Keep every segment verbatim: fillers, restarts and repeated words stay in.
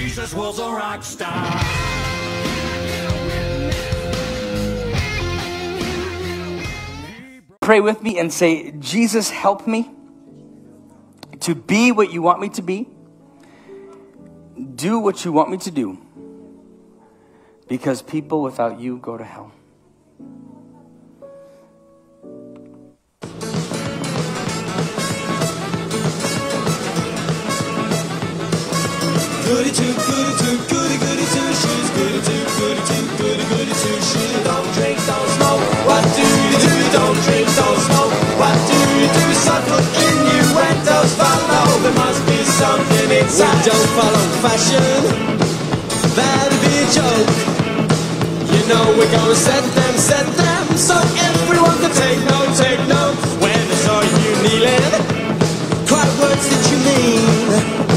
Jesus was a rock star. Pray with me and say, Jesus, help me to be what you want me to be. Do what you want me to do. Because people without you go to hell. Goody two, goody two, goody goody two shoes. Goody two, goody two, goody goody two shoes. Don't drink, don't smoke. What do you do? Don't drink, don't smoke. What do you do? Subtle innuendos follow. There must be something inside. We don't follow fashion. That'd be a joke. You know we're gonna set them, set them, so everyone can take note, take note. When I saw you kneeling, cry words that you mean.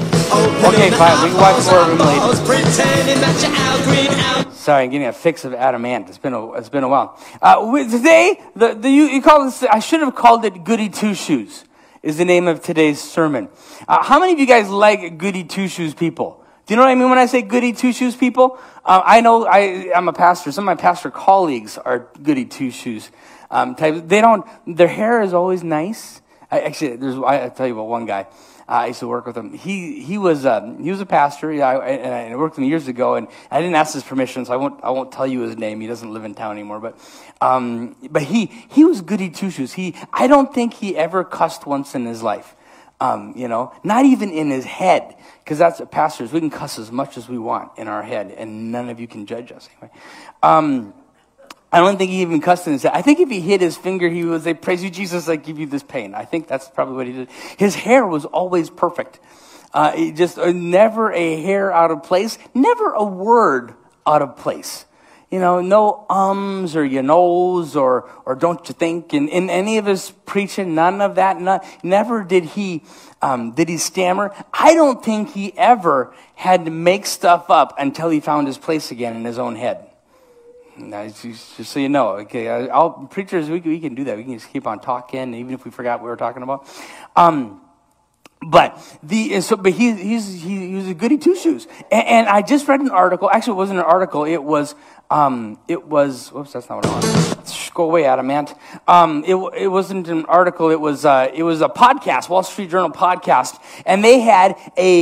Okay, fine. We can watch more of them later. Pretending that you're out, green out. Sorry, I'm getting a fix of adamant. It's been a it's been a while. Uh, we, today, the the you, you call this. I should have called it Goody Two Shoes. Is the name of today's sermon. Uh, how many of you guys like Goody Two Shoes people? Do you know what I mean when I say Goody Two Shoes people? Uh, I know I I'm a pastor. Some of my pastor colleagues are Goody Two Shoes um, type. They don't. Their hair is always nice. I, actually, there's. I, I'll tell you about one guy. Uh, I used to work with him. He he was um, he was a pastor. Yeah, I, and I worked with him years ago, and I didn't ask his permission, so I won't I won't tell you his name. He doesn't live in town anymore. But um, but he he was Goody Two Shoes. He I don't think he ever cussed once in his life. Um, you know, not even in his head, because that's pastors. We can cuss as much as we want in our head, and none of you can judge us anyway. Um, I don't think he even cussed in his head. I think if he hit his finger, he would say, "Praise you, Jesus, I give you this pain." I think that's probably what he did. His hair was always perfect. Uh, it just uh, never a hair out of place, never a word out of place. You know, no ums or you knows or or don't you think. In, in any of his preaching, none of that. None, never did he um, did he stammer. I don't think he ever had to make stuff up until he found his place again in his own head. Now, just, just so you know, okay, all preachers, we, we can do that. We can just keep on talking, even if we forgot what we were talking about. Um, but the so, but he he's he, he was a Goody Two Shoes, and, and I just read an article. Actually, it wasn't an article. It was um, it was. Whoops, that's not what I want. Let's go away, Adamant. Um, it it wasn't an article. It was uh, it was a podcast, Wall Street Journal podcast, and they had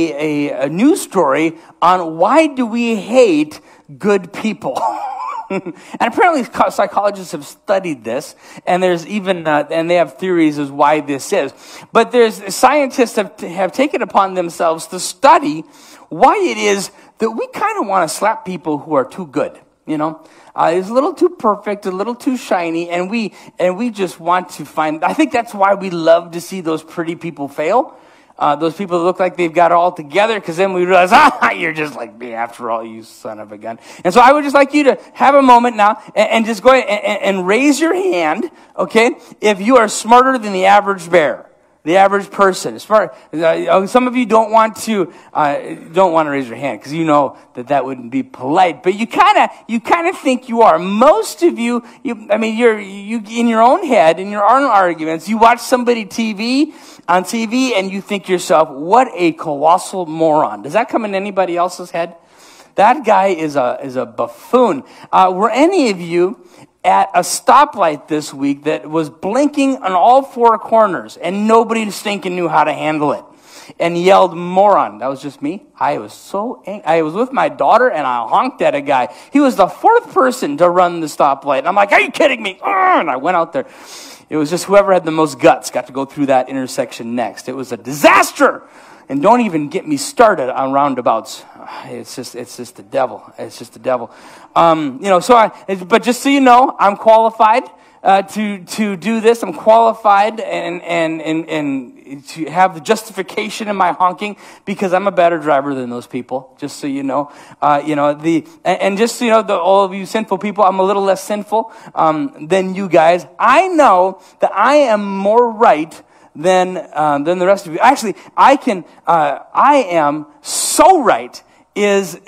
a a, a news story on why do we hate good people. And apparently psychologists have studied this, and there's even uh, and they have theories as why this is. But there's scientists have have taken upon themselves to study why it is that we kind of want to slap people who are too good. You know, uh, it's a little too perfect, a little too shiny, and we and we just want to find. I think that's why we love to see those pretty people fail. Uh, those people that look like they've got it all together, because then we realize, ah, you're just like me after all, you son of a gun. And so I would just like you to have a moment now and, and just go ahead and, and raise your hand, okay, if you are smarter than the average bear. The average person. Smart. Uh, some of you don't want to uh, don't want to raise your hand because you know that that wouldn't be polite. But you kind of you kind of think you are. Most of you, you, I mean, you're you in your own head, in your own arguments. You watch somebody T V on T V and you think to yourself, "What a colossal moron." Does that come in anybody else's head? That guy is a is a buffoon. Uh, were any of you at a stoplight this week that was blinking on all four corners and nobody stinking knew how to handle it and yelled moron? That was just me. I was so angry. I was with my daughter and I honked at a guy. He was the fourth person to run the stoplight. And I'm like, are you kidding me? And I went out there. It was just whoever had the most guts got to go through that intersection next. It was a disaster. And don't even get me started on roundabouts. It's just, it's just the devil. It's just the devil. Um, you know, so I, but just so you know, I'm qualified uh, to to do this. I'm qualified and and and and to have the justification in my honking because I'm a better driver than those people. Just so you know, uh, you know the and, and just so you know, the, all of you sinful people, I'm a little less sinful um, than you guys. I know that I am more right than um, than the rest of you. Actually, I can. Uh, I am so right. Is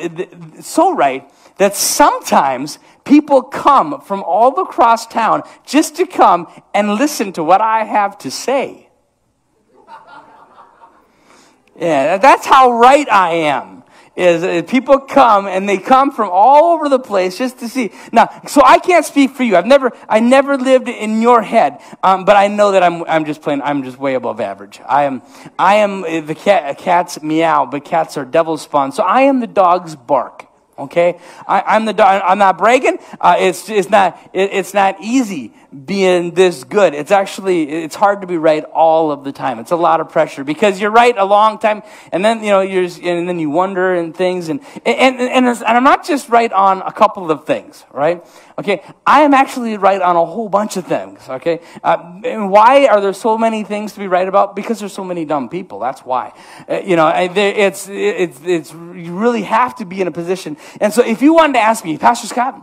so right that sometimes people come from all across town just to come and listen to what I have to say. Yeah, that's how right I am. is uh, people come and they come from all over the place just to see. Now, so I can't speak for you. I've never, I never lived in your head, um, but I know that I'm, I'm just plain, I'm just way above average. I am, I am uh, the cat, cats meow, but cats are devil spawn. So I am the dog's bark. Okay, I, I'm the dog. I'm not bragging. Uh, it's it's not it, it's not easy being this good. It's actually it's hard to be right all of the time. It's a lot of pressure because you're right a long time, and then you know you're and then you wonder and things and and and, and, and I'm not just right on a couple of things, right? Okay, I am actually right on a whole bunch of things. Okay, uh, and why are there so many things to be right about? Because there's so many dumb people. That's why. Uh, you know, it's it's it's you really have to be in a position. And so, if you wanted to ask me, Pastor Scott,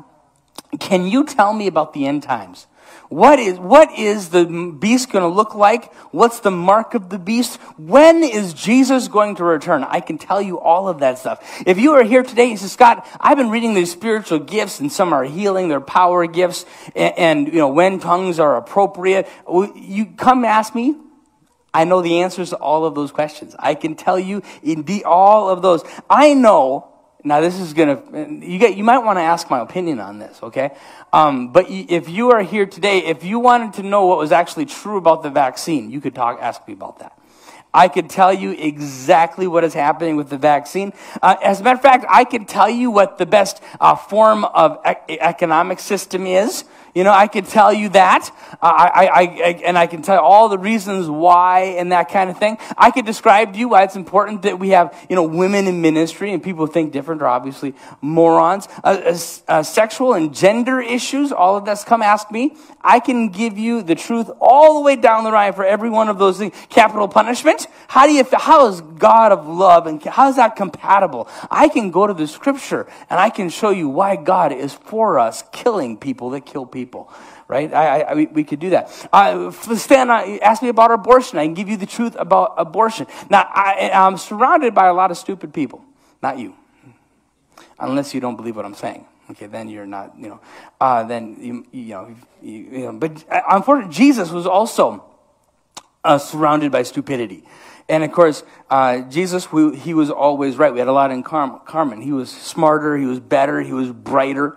can you tell me about the end times? What is what is the beast going to look like? What's the mark of the beast? When is Jesus going to return? I can tell you all of that stuff. If you are here today, you say, Scott, I've been reading these spiritual gifts, and some are healing, they're power gifts, and, and you know when tongues are appropriate. You come ask me. I know the answers to all of those questions. I can tell you in the, all of those. I know. Now, this is going to, you get, you might want to ask my opinion on this, okay? Um, but if you are here today, if you wanted to know what was actually true about the vaccine, you could talk, ask me about that. I could tell you exactly what is happening with the vaccine. Uh, as a matter of fact, I could tell you what the best uh, form of e- economic system is. You know, I could tell you that, uh, I, I, I, and I can tell you all the reasons why and that kind of thing. I could describe to you why it's important that we have, you know, women in ministry, and people who think different are obviously morons. Uh, uh, uh, sexual and gender issues, all of that's come ask me. I can give you the truth all the way down the line for every one of those things. Capital punishment, how do you, how is God of love, and how is that compatible? I can go to the scripture, and I can show you why God is for us killing people that kill people. People, right? I, I, we, we could do that. Uh, Stan uh, asked me about abortion. I can give you the truth about abortion. Now, I, I'm surrounded by a lot of stupid people. Not you. Unless you don't believe what I'm saying. Okay, then you're not, you know, uh, then, you, you, know, you, you know, but uh, unfortunately, Jesus was also uh, surrounded by stupidity. And of course, uh, Jesus, we, he was always right. We had a lot in Carm, Carmen. He was smarter, he was better, he was brighter.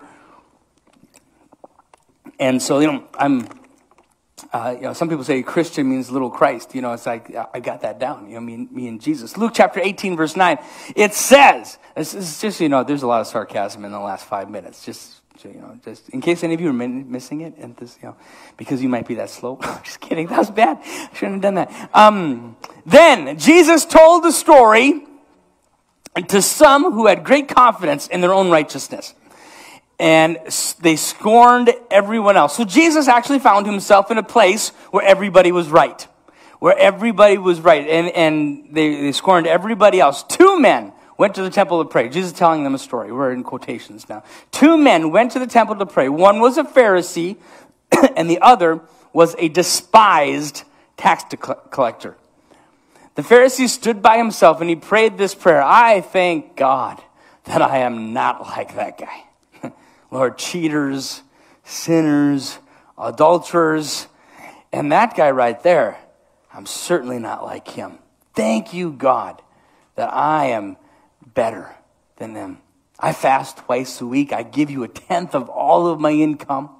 And so, you know, I'm, uh, you know, some people say Christian means little Christ. You know, it's like, I got that down. You know, me, me and Jesus. Luke chapter eighteen, verse nine, it says, this is just, you know, there's a lot of sarcasm in the last five minutes. Just, you know, just in case any of you are missing it, and this, you know, because you might be that slow. Just kidding. That was bad. I shouldn't have done that. Um, then Jesus told the story to some who had great confidence in their own righteousness. And they scorned everyone else. So Jesus actually found himself in a place where everybody was right. Where everybody was right. And, and they, they scorned everybody else. Two men went to the temple to pray. Jesus is telling them a story. We're in quotations now. Two men went to the temple to pray. One was a Pharisee, and the other was a despised tax collector. The Pharisee stood by himself, and he prayed this prayer. I thank God that I am not like that guy. Lord, cheaters, sinners, adulterers, and that guy right there, I'm certainly not like him. Thank you, God, that I am better than them. I fast twice a week. I give you a tenth of all of my income.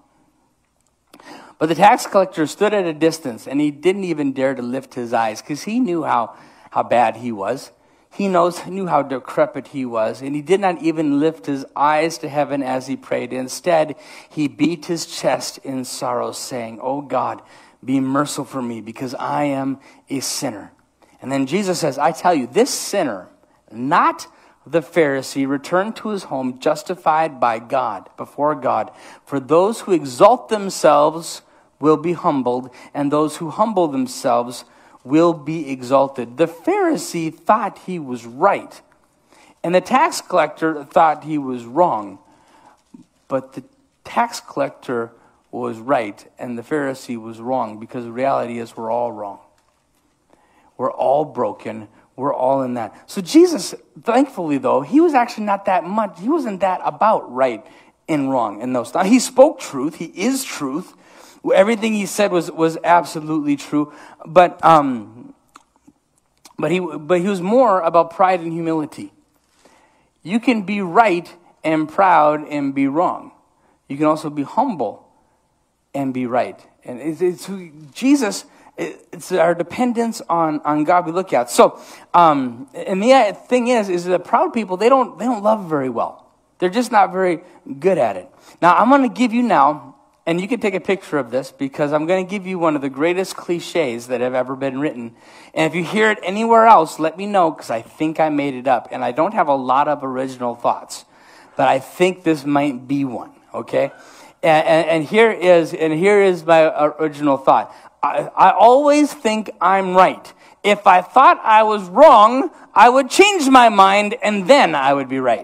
But the tax collector stood at a distance, and he didn't even dare to lift his eyes because he knew how, how bad he was. He knows, knew how decrepit he was, and he did not even lift his eyes to heaven as he prayed. Instead, he beat his chest in sorrow, saying, "Oh God, be merciful for me, because I am a sinner." And then Jesus says, I tell you, this sinner, not the Pharisee, returned to his home justified by God, before God. For those who exalt themselves will be humbled, and those who humble themselves will be exalted. The Pharisee thought he was right, and the tax collector thought he was wrong. But the tax collector was right, and the Pharisee was wrong, because the reality is we're all wrong. We're all broken. We're all in that. So Jesus, thankfully though, he was actually not that much, he wasn't that about right and wrong in those times. He spoke truth. He is truth. Everything he said was, was absolutely true, but um, but he but he was more about pride and humility. You can be right and proud and be wrong. You can also be humble and be right. And it's, it's who Jesus, it's our dependence on, on God we look at. So, um, and the thing is, is that proud people, they don't, they don't love very well. They're just not very good at it. Now, I'm going to give you now, and you can take a picture of this, because I'm going to give you one of the greatest cliches that have ever been written. And if you hear it anywhere else, let me know, because I think I made it up. And I don't have a lot of original thoughts, but I think this might be one, okay? And, and, and here is and here is my original thought. I, I always think I'm right. If I thought I was wrong, I would change my mind, and then I would be right.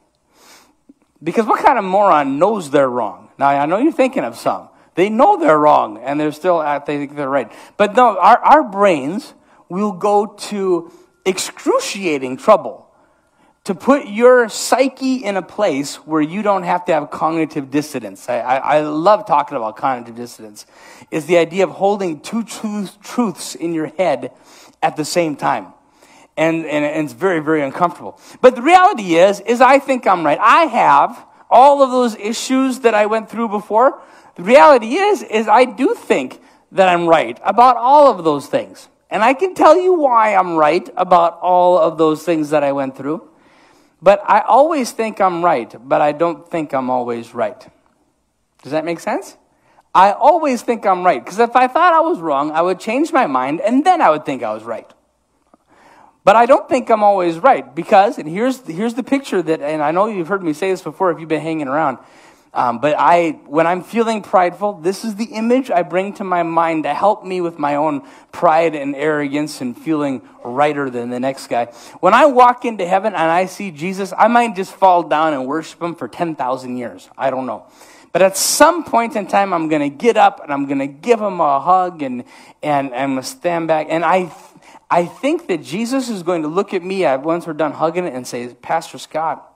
Because what kind of moron knows they're wrong? Now, I know you're thinking of some. They know they're wrong, and they're still, they think they're right. But no, our, our brains will go to excruciating trouble to put your psyche in a place where you don't have to have cognitive dissonance. I, I, I love talking about cognitive dissonance. It's the idea of holding two truth, truths in your head at the same time. And, and, and it's very, very uncomfortable. But the reality is, is I think I'm right. I have all of those issues that I went through before. The reality is, is I do think that I'm right about all of those things. And I can tell you why I'm right about all of those things that I went through. But I always think I'm right, but I don't think I'm always right. Does that make sense? I always think I'm right. Because if I thought I was wrong, I would change my mind, and then I would think I was right. But I don't think I'm always right, because, and here's here's the picture that, and I know you've heard me say this before if you've been hanging around, um, but I, when I'm feeling prideful, this is the image I bring to my mind to help me with my own pride and arrogance and feeling righter than the next guy. When I walk into heaven and I see Jesus, I might just fall down and worship him for ten thousand years. I don't know. But at some point in time, I'm going to get up and I'm going to give him a hug and, and, and I'm going to stand back. And I I think that Jesus is going to look at me once we're done hugging it and say, Pastor Scott,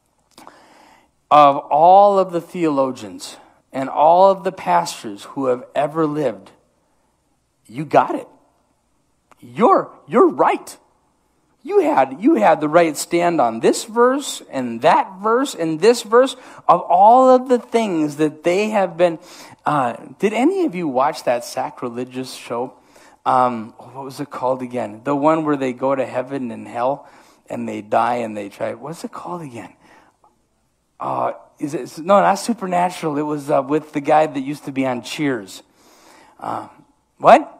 of all of the theologians and all of the pastors who have ever lived, you got it. You're, you're right. You had, you had the right stand on this verse and that verse and this verse of all of the things that they have been. Uh, did any of you watch that sacrilegious show? Um, what was it called again? The one where they go to heaven and hell and they die and they try. What's it called again? Uh, is it, no, not Supernatural. It was uh, with the guy that used to be on Cheers. Uh, what?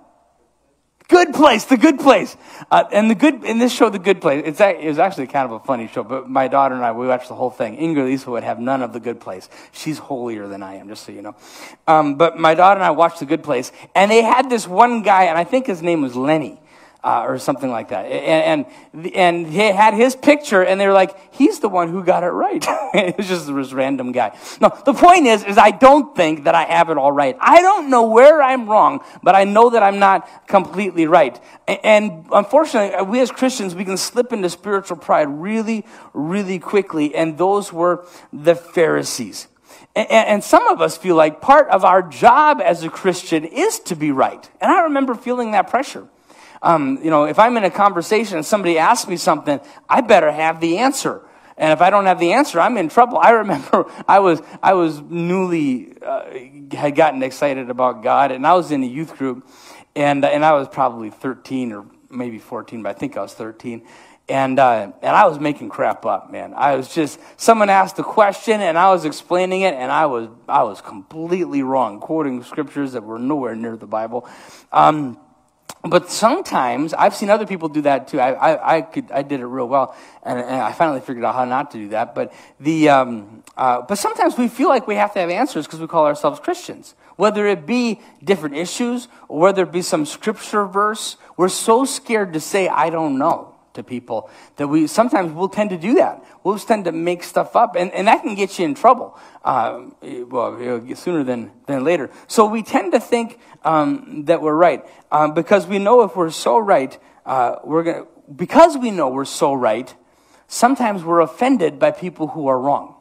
Good Place, The Good Place. Uh, and the good in this show, The Good Place, it's a, it was actually kind of a funny show, but my daughter and I, we watched the whole thing. Ingrid Lisa would have none of The Good Place. She's holier than I am, just so you know. Um, but my daughter and I watched The Good Place, and they had this one guy, and I think his name was Lenny. Uh, or something like that. And, and and he had his picture, and they were like, he's the one who got it right. It was just this random guy. No, the point is, is I don't think that I have it all right. I don't know where I'm wrong, but I know that I'm not completely right. And, and unfortunately, we as Christians, we can slip into spiritual pride really, really quickly, and those were the Pharisees. And, and some of us feel like part of our job as a Christian is to be right. And I remember feeling that pressure. Um, you know, if I'm in a conversation and somebody asks me something, I better have the answer. And if I don't have the answer, I'm in trouble. I remember I was I was newly uh, had gotten excited about God, and I was in a youth group, and and I was probably thirteen or maybe fourteen, but I think I was thirteen. And uh, and I was making crap up, man. I was just, someone asked a question, and I was explaining it, and I was I was completely wrong, quoting scriptures that were nowhere near the Bible. Um, But sometimes, I've seen other people do that too. I I, I could I did it real well, and, and I finally figured out how not to do that. But the um, uh, but sometimes we feel like we have to have answers because we call ourselves Christians. Whether it be different issues or whether it be some scripture verse, we're so scared to say I don't know to people that we sometimes we'll tend to do that. We'll just tend to make stuff up, and, and that can get you in trouble. Uh, well, sooner than than later. So we tend to think um, that we're right um, because we know if we're so right, uh, we're gonna. Because we know we're so right, sometimes we're offended by people who are wrong.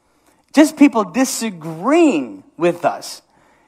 Just people disagreeing with us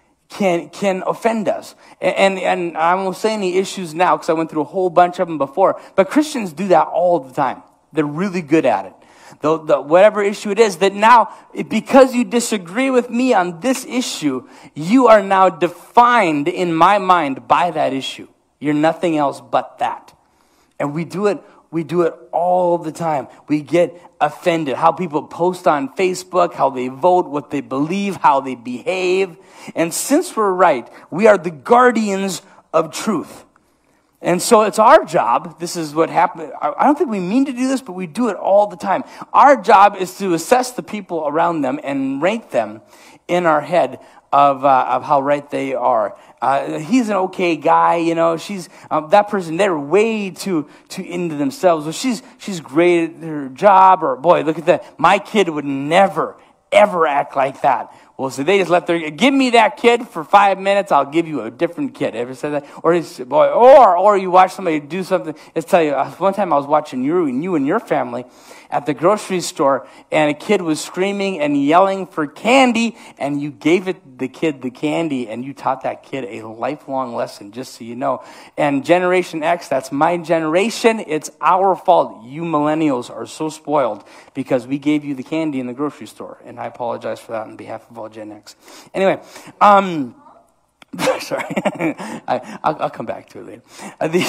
can can offend us. And, and, and I won't say any issues now because I went through a whole bunch of them before. But Christians do that all the time. They're really good at it. the, the, whatever issue it is, that now, because you disagree with me on this issue, you are now defined in my mind by that issue. You're nothing else but that. And we do it, we do it all the time. We get offended. How people post on Facebook, how they vote, what they believe, how they behave. And since we're right, we are the guardians of truth. And so it's our job, this is what happened, I don't think we mean to do this, but we do it all the time. Our job is to assess the people around them and rank them in our head of uh, of how right they are. Uh, he's an okay guy, you know, she's, um, that person, they're way too too into themselves. Well, she's, she's great at her job, or boy, look at that, my kid would never, ever act like that. Well, so they just let their, give me that kid for five minutes, I'll give you a different kid. Ever said that? Or, he's, boy, or or you watch somebody do something. Let's tell you, one time I was watching you and you and your family at the grocery store, and a kid was screaming and yelling for candy, and you gave it the kid the candy, and you taught that kid a lifelong lesson, just so you know. And Generation X, that's my generation. It's our fault. You millennials are so spoiled because we gave you the candy in the grocery store, and I apologize for that on behalf of all Gen X. Anyway, um... Sorry, I, I'll, I'll come back to it later. Uh, these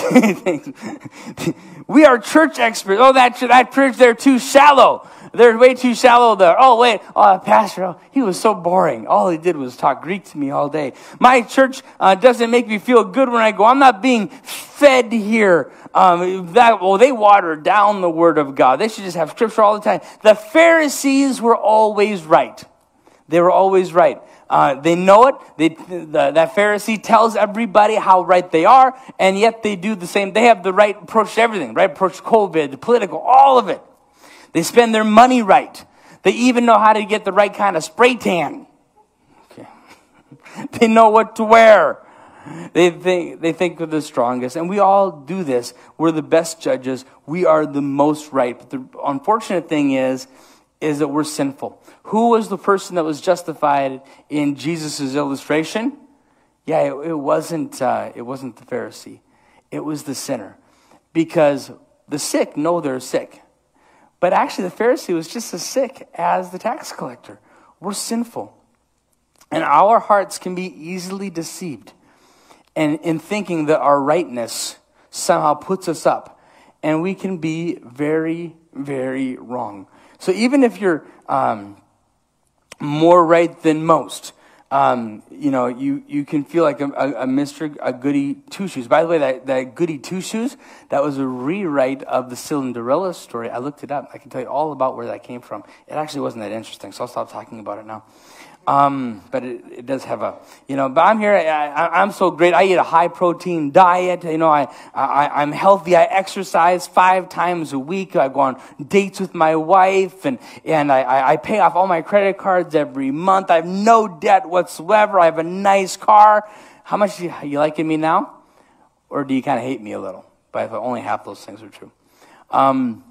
things. We are church experts. Oh, that that church, they're too shallow. They're way too shallow there. Oh, wait, oh, pastor, oh, he was so boring. All he did was talk Greek to me all day. My church uh, doesn't make me feel good when I go. I'm not being fed here. Um, that well, they water down the word of God. They should just have scripture all the time. The Pharisees were always right. They were always right. Uh, they know it. They, the, that Pharisee tells everybody how right they are, and yet they do the same. They have the right approach to everything, right approach to COVID, the political, all of it. They spend their money right. They even know how to get the right kind of spray tan. Okay. They know what to wear. They think, they think they're the strongest, and we all do this. We're the best judges. We are the most right. But the unfortunate thing is, is that we're sinful. Who was the person that was justified in Jesus' illustration? Yeah, it, it wasn't uh, it wasn't the Pharisee. It was the sinner. Because the sick know they're sick. But actually the Pharisee was just as sick as the tax collector. We're sinful. And our hearts can be easily deceived and in thinking that our rightness somehow puts us up. And we can be very, very wrong. So even if you're um, more right than most, um, you know, you, you can feel like a, a, a Mister a goody two-shoes. By the way, that, that goody two-shoes, that was a rewrite of the Cinderella story. I looked it up. I can tell you all about where that came from. It actually wasn't that interesting, so I'll stop talking about it now. Um, but it, it does have a, you know, but I'm here, I, I, I'm so great. I eat a high protein diet. You know, I, I, I'm healthy. I exercise five times a week. I go on dates with my wife, and, and I, I pay off all my credit cards every month. I have no debt whatsoever. I have a nice car. How much do you, you liking me now? Or do you kind of hate me a little? But only half those things are true. Um,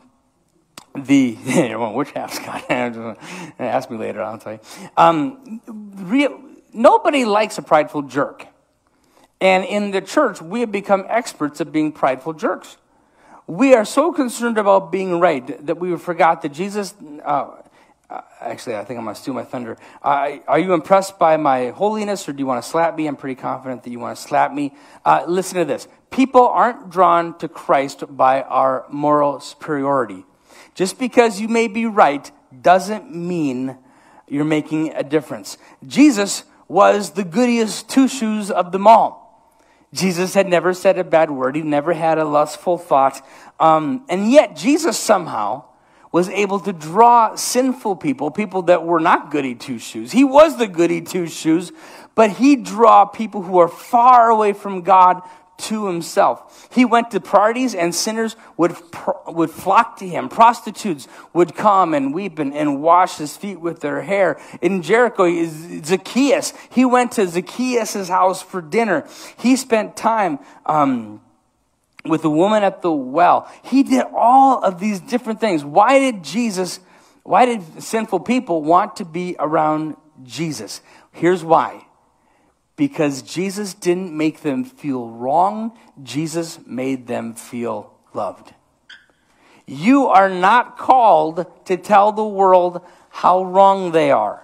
The, well, which half, Scott? Ask me later, I'll tell you. Um, real, nobody likes a prideful jerk. And in the church, we have become experts at being prideful jerks. We are so concerned about being right that we forgot that Jesus, uh, uh, actually, I think I'm going to steal my thunder. Uh, are you impressed by my holiness, or do you want to slap me? I'm pretty confident that you want to slap me. Uh, listen to this. People aren't drawn to Christ by our moral superiority. Just because you may be right doesn't mean you're making a difference. Jesus was the goodiest two-shoes of them all. Jesus had never said a bad word. He never had a lustful thought. Um, and yet Jesus somehow was able to draw sinful people, people that were not goody two-shoes. He was the goody two-shoes, but he draw people who are far away from God to himself. He went to parties, and sinners would would flock to him. Prostitutes would come and weep and, and wash his feet with their hair. In Jericho, Zacchaeus, he went to Zacchaeus' house for dinner. He spent time um, with the woman at the well. He did all of these different things. Why did Jesus, why did sinful people want to be around Jesus? Here's why. Because Jesus didn't make them feel wrong. Jesus made them feel loved. You are not called to tell the world how wrong they are.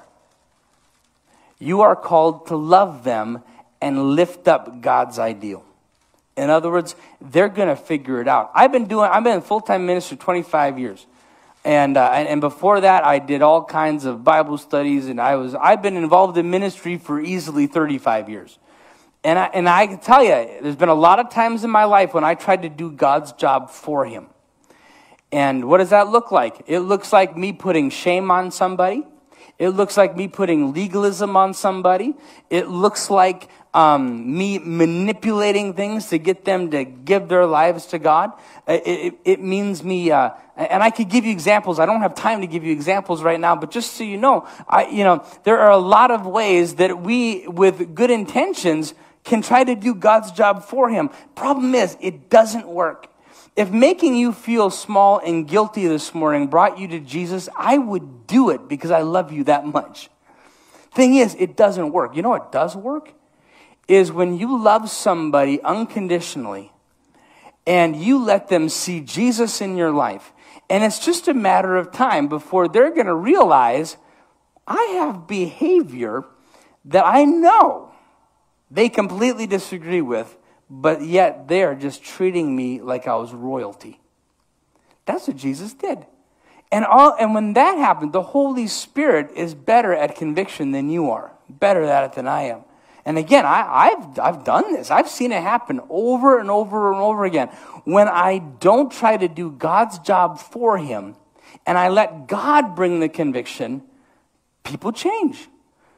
You are called to love them and lift up God's ideal. In other words, they're going to figure it out. I've been doing, I've been in full-time ministry twenty-five years. And, uh, and and before that, I did all kinds of Bible studies, and I was I've been involved in ministry for easily thirty-five years. And I and I can tell you, there's been a lot of times in my life when I tried to do God's job for Him. And what does that look like? It looks like me putting shame on somebody. It looks like me putting legalism on somebody. It looks like um, me manipulating things to get them to give their lives to God. It, it, it means me, uh, and I could give you examples. I don't have time to give you examples right now, but just so you know, I, you know, there are a lot of ways that we, with good intentions, can try to do God's job for Him. Problem is, it doesn't work. If making you feel small and guilty this morning brought you to Jesus, I would do it because I love you that much. Thing is, it doesn't work. You know what does work? Is when you love somebody unconditionally and you let them see Jesus in your life. And it's just a matter of time before they're going to realize, I have behavior that I know they completely disagree with, but yet they are just treating me like I was royalty. That's what Jesus did. And all, and when that happened, the Holy Spirit is better at conviction than you are. Better at it than I am. And again, I, I've, I've done this. I've seen it happen over and over and over again. When I don't try to do God's job for Him, and I let God bring the conviction, people change.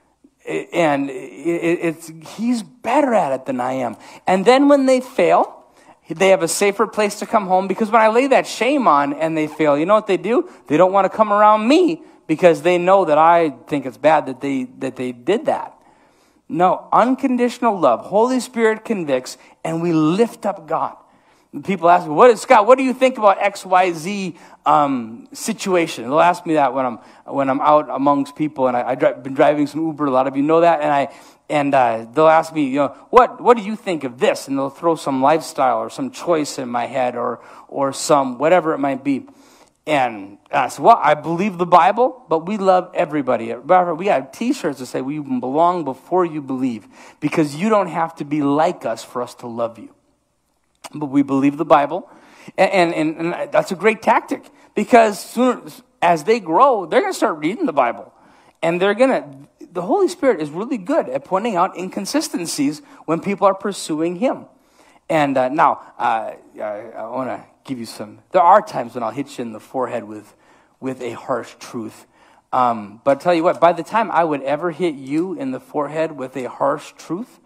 And it's He's better at it than I am. And then when they fail, they have a safer place to come home, because when I lay that shame on and they fail, you know what they do? They don't want to come around me because they know that I think it's bad that they that they did that. No, unconditional love. Holy Spirit convicts, and we lift up God. People ask me, "What is Scott? What do you think about X Y Z um, situation?" They'll ask me that when I'm when I'm out amongst people, and I, I've been driving some Uber. A lot of you know that, and I and uh, they'll ask me, you know, what what do you think of this? And they'll throw some lifestyle or some choice in my head, or or some whatever it might be. And I said, well, I believe the Bible, but we love everybody. We have T-shirts that say we belong before you believe, because you don't have to be like us for us to love you. But we believe the Bible, and, and, and that's a great tactic, because sooner, as they grow, they're going to start reading the Bible, and they're going to, the Holy Spirit is really good at pointing out inconsistencies when people are pursuing Him. And uh, now, uh, I, I want to give you some, there are times when I'll hit you in the forehead with, with a harsh truth. Um, but I'll tell you what, by the time I would ever hit you in the forehead with a harsh truth,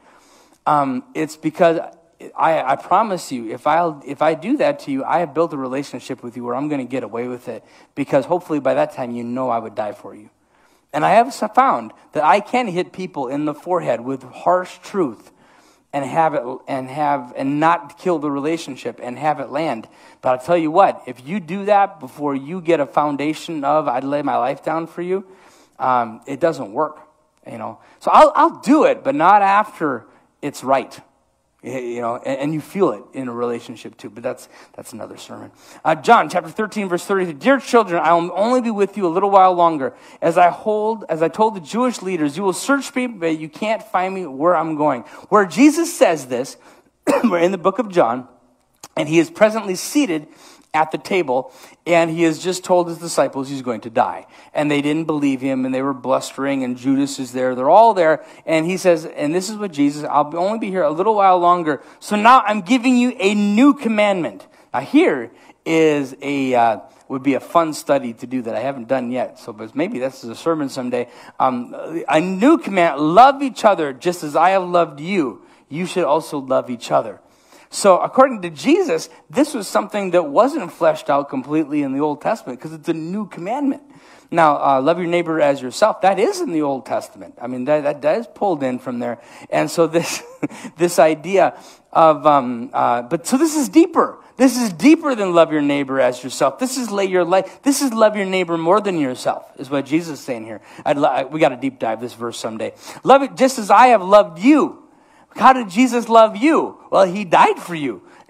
um, it's because I, I promise you, if I if I do that to you, I have built a relationship with you where I'm going to get away with it, because hopefully by that time you know I would die for you. And I have found that I can hit people in the forehead with harsh truth and have it and have and not kill the relationship and have it land. But I'll tell you what, if you do that before you get a foundation of I'd lay my life down for you, um, it doesn't work. You know, so I'll I'll do it, but not after it's right. You know, and, and you feel it in a relationship too, but that's that's another sermon. Uh, John chapter thirteen, verse thirty-two. Dear children, I will only be with you a little while longer. As I hold, as I told the Jewish leaders, you will search me, but you can't find me where I'm going. Where Jesus says this, we're in the book of John, and He is presently seated at the table, and He has just told His disciples He's going to die. And they didn't believe Him, and they were blustering, and Judas is there. They're all there, and He says, and this is what Jesus, I'll only be here a little while longer. So now I'm giving you a new commandment. Now here is a, uh, would be a fun study to do that I haven't done yet. So but maybe this is a sermon someday. Um, a new command, love each other just as I have loved you. You should also love each other. So according to Jesus, this was something that wasn't fleshed out completely in the Old Testament, because it's a new commandment. Now, uh, love your neighbor as yourself. That is in the Old Testament. I mean, that, that, that is pulled in from there. And so this this idea of, um, uh, but so this is deeper. This is deeper than love your neighbor as yourself. This is lay your life. This is love your neighbor more than yourself, is what Jesus is saying here. I'd lo- we got to deep dive this verse someday. Love it just as I have loved you. How did Jesus love you? Well, He died for you.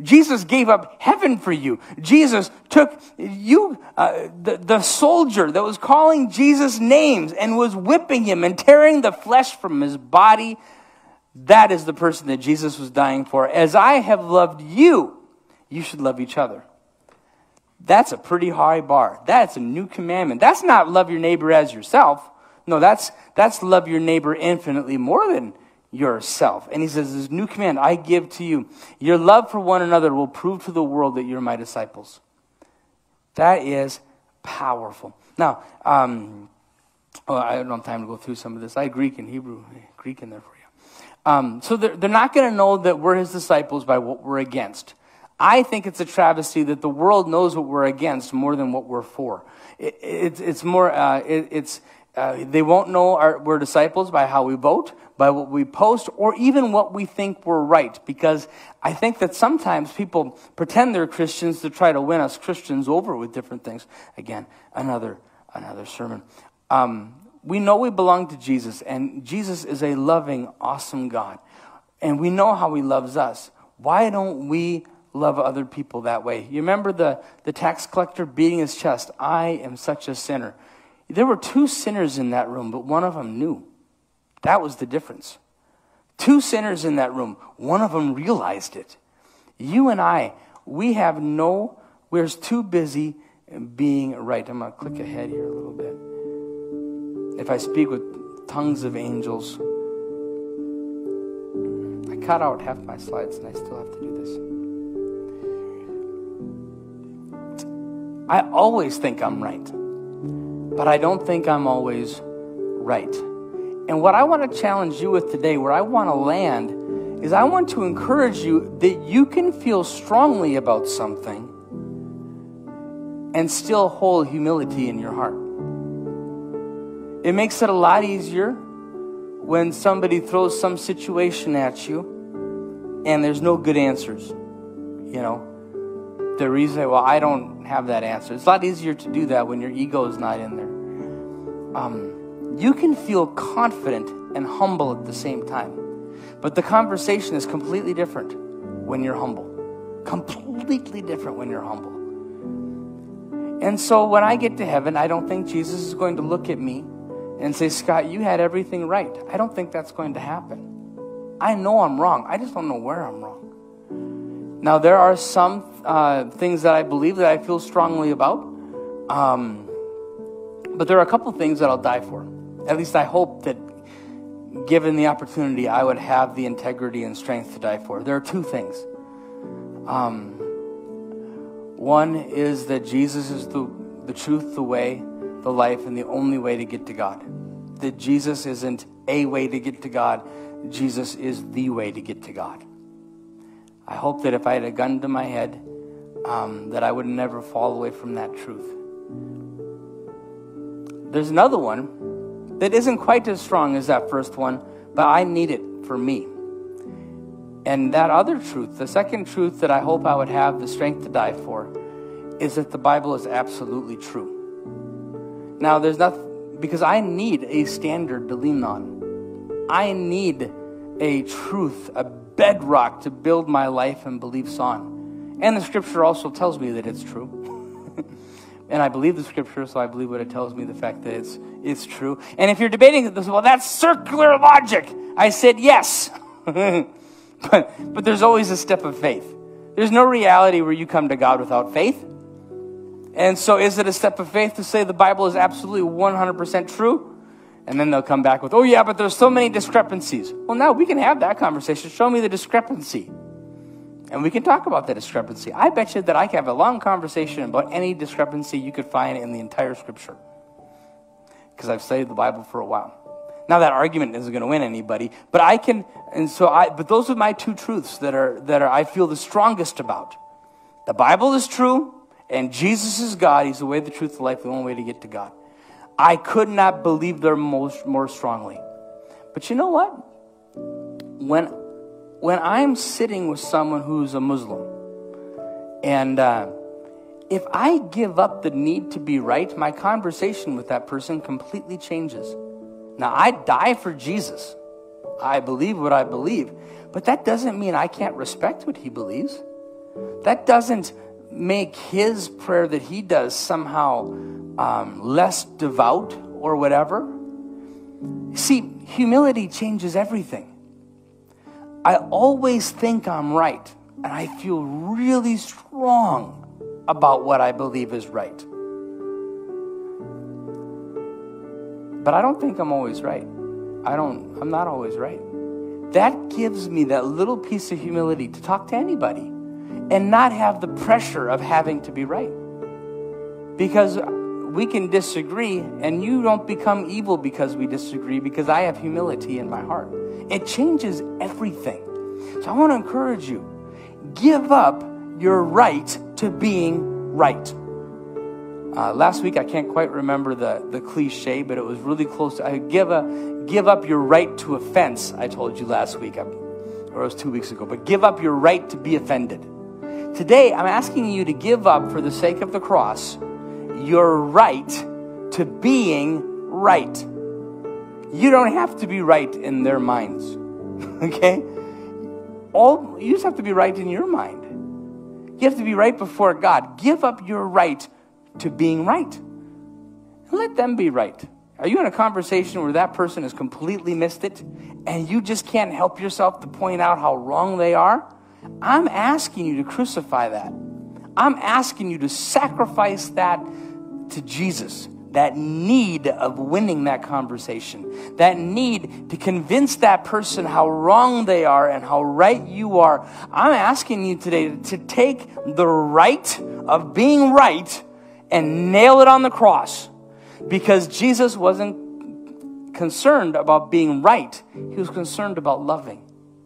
Jesus gave up heaven for you. Jesus took you, uh, the, the soldier that was calling Jesus names and was whipping him and tearing the flesh from his body. That is the person that Jesus was dying for. As I have loved you, you should love each other. That's a pretty high bar. That's a new commandment. That's not love your neighbor as yourself. No, that's that's love your neighbor infinitely more than yourself. And he says, this new command I give to you, your love for one another will prove to the world that you're my disciples. That is powerful. Now, um, oh, I don't have time to go through some of this. I had Greek and Hebrew, Greek in there for you. Um, so they're, they're not going to know that we're his disciples by what we're against. I think it's a travesty that the world knows what we're against more than what we're for. It, it, it's more, uh, it, it's, uh, they won't know our, we're disciples by how we vote, by what we post, or even what we think we're right. Because I think that sometimes people pretend they're Christians to try to win us Christians over with different things. Again, another, another sermon. Um, we know we belong to Jesus, and Jesus is a loving, awesome God. And we know how he loves us. Why don't we love other people that way? You remember the, the tax collector beating his chest? I am such a sinner. There were two sinners in that room, but one of them knew. That was the difference. Two sinners in that room. One of them realized it. You and I, we have no, we're too busy being right. I'm going to click ahead here a little bit. If I speak with tongues of angels, I cut out half my slides and I still have to do this. I always think I'm right, but I don't think I'm always right. And what I want to challenge you with today, where I want to land, is I want to encourage you that you can feel strongly about something and still hold humility in your heart. It makes it a lot easier when somebody throws some situation at you and there's no good answers. You know, the reason, well, I don't have that answer. It's a lot easier to do that when your ego is not in there. Um, you can feel confident and humble at the same time. But the conversation is completely different when you're humble. Completely different when you're humble. And so when I get to heaven, I don't think Jesus is going to look at me and say, Scott, you had everything right. I don't think that's going to happen. I know I'm wrong. I just don't know where I'm wrong. Now, there are some uh, things that I believe that I feel strongly about. Um, but there are a couple things that I'll die for. At least I hope that given the opportunity, I would have the integrity and strength to die for. There are two things. Um, one is that Jesus is the, the truth, the way, the life, and the only way to get to God. That Jesus isn't a way to get to God. Jesus is the way to get to God. I hope that if I had a gun to my head, um, that I would never fall away from that truth. There's another one that isn't quite as strong as that first one, but I need it for me. And that other truth, the second truth that I hope I would have the strength to die for, is that the Bible is absolutely true. Now, there's nothing, because I need a standard to lean on. I need a truth, a bedrock to build my life and beliefs on. And the scripture also tells me that it's true. And I believe the scripture, so I believe what it tells me, the fact that it's it's true. And if you're debating this, well, that's circular logic. I said yes. but, but there's always a step of faith. There's no reality where you come to God without faith. And so is it a step of faith to say the Bible is absolutely one hundred percent true? And then they'll come back with, oh yeah, but there's so many discrepancies. Well, now we can have that conversation. Show me the discrepancy. And we can talk about the discrepancy. I bet you that I can have a long conversation about any discrepancy you could find in the entire scripture. Because I've studied the Bible for a while. Now that argument isn't going to win anybody, but I can, and so I, but those are my two truths that are, that are, I feel the strongest about. The Bible is true, and Jesus is God. He's the way, the truth, the life, the only way to get to God. I could not believe them most, more strongly. But you know what? When, when I'm sitting with someone who's a Muslim, and uh, if I give up the need to be right, my conversation with that person completely changes. Now, I die for Jesus. I believe what I believe. But that doesn't mean I can't respect what he believes. That doesn't make his prayer that he does somehow um, less devout or whatever. See, humility changes everything. I always think I'm right, and I feel really strong about what I believe is right. But I don't think I'm always right. I don't, I'm not always right. That gives me that little piece of humility to talk to anybody and not have the pressure of having to be right. Because we can disagree, and you don't become evil because we disagree, because I have humility in my heart. It changes everything. So I want to encourage you, give up your right to being right. Uh, last week, I can't quite remember the, the cliche, but it was really close to, I give, a, give up your right to offense, I told you last week, I, or it was two weeks ago, but give up your right to be offended. Today, I'm asking you to give up, for the sake of the cross, your right to being right. You don't have to be right in their minds, okay? All you just have to be right in your mind. You have to be right before God. Give up your right to being right. And let them be right. Are you in a conversation where that person has completely missed it and you just can't help yourself to point out how wrong they are? I'm asking you to crucify that. I'm asking you to sacrifice that to Jesus. That need of winning that conversation. That need to convince that person how wrong they are and how right you are. I'm asking you today to take the right of being right and nail it on the cross. Because Jesus wasn't concerned about being right. He was concerned about loving.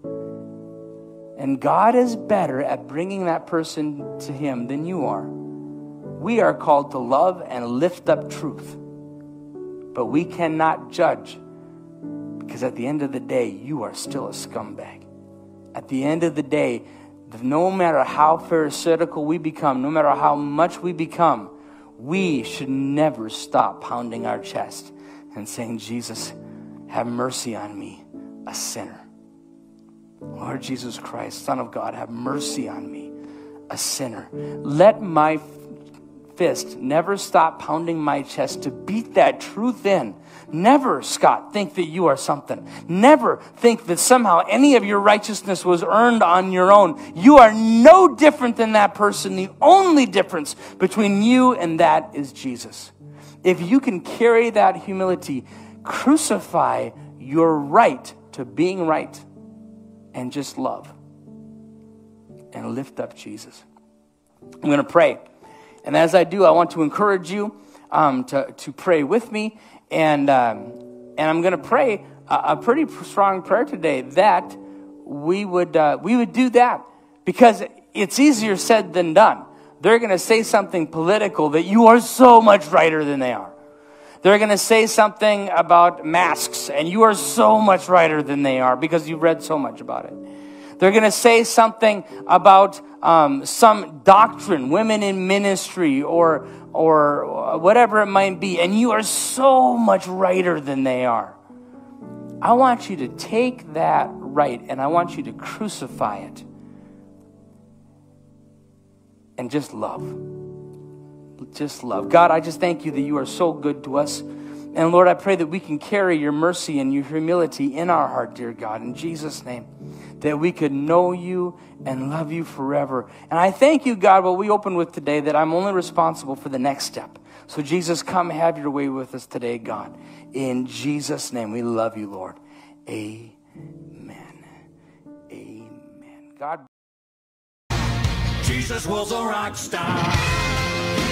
And God is better at bringing that person to him than you are. We are called to love and lift up truth. But we cannot judge, because at the end of the day, you are still a scumbag. At the end of the day, no matter how pharisaical we become, no matter how much we become, we should never stop pounding our chest and saying, Jesus, have mercy on me, a sinner. Lord Jesus Christ, Son of God, have mercy on me, a sinner. Let my fist never stop pounding my chest to beat that truth in. Never, Scott, think that you are something. Never think that somehow any of your righteousness was earned on your own. You are no different than that person. The only difference between you and that is Jesus. If you can carry that humility, crucify your right to being right and just love and lift up Jesus. I'm going to pray. And as I do, I want to encourage you um, to, to pray with me. And um, and I'm going to pray a, a pretty strong prayer today that we would uh, we would do that, because it's easier said than done. They're going to say something political that you are so much righter than they are. They're going to say something about masks, and you are so much righter than they are because you've read so much about it. They're going to say something about um, some doctrine, women in ministry, or or whatever it might be, and you are so much righter than they are. I want you to take that right, and I want you to crucify it and just love. Just love. God, I just thank you that you are so good to us. And Lord, I pray that we can carry your mercy and your humility in our heart, dear God, in Jesus' name, that we could know you and love you forever. And I thank you, God, what we opened with today, that I'm only responsible for the next step. So Jesus, come have your way with us today, God. In Jesus' name, we love you, Lord. Amen. Amen. God. Jesus was a rock star.